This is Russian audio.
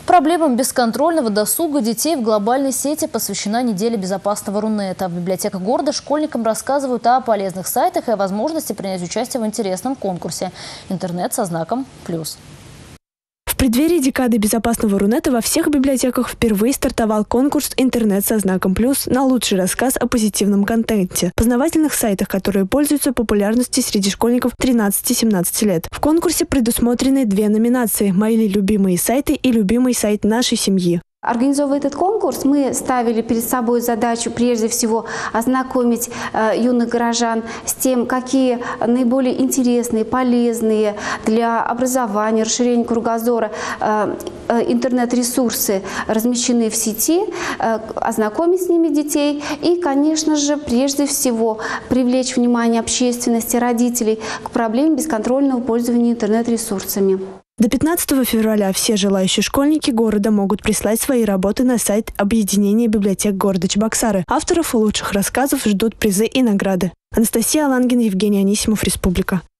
Проблемам бесконтрольного досуга детей в глобальной сети посвящена неделя безопасного Рунета. В библиотеках города школьникам рассказывают о полезных сайтах и о возможности принять участие в интересном конкурсе «Интернет со знаком плюс». В преддверии декады безопасного Рунета во всех библиотеках впервые стартовал конкурс «Интернет со знаком плюс» на лучший рассказ о позитивном контенте, познавательных сайтах, которые пользуются популярностью среди школьников 13-17 лет. В конкурсе предусмотрены две номинации – «Мои любимые сайты» и «Любимый сайт нашей семьи». Организовывая этот конкурс, мы ставили перед собой задачу прежде всего ознакомить юных горожан с тем, какие наиболее интересные, полезные для образования, расширения кругозора интернет-ресурсы размещены в сети, ознакомить с ними детей и, конечно же, прежде всего привлечь внимание общественности, родителей к проблеме бесконтрольного пользования интернет-ресурсами. До 15 февраля все желающие школьники города могут прислать свои работы на сайт Объединения библиотек города Чебоксары. Авторов лучших рассказов ждут призы и награды. Анастасия Алангина, Евгений Анисимов, Республика.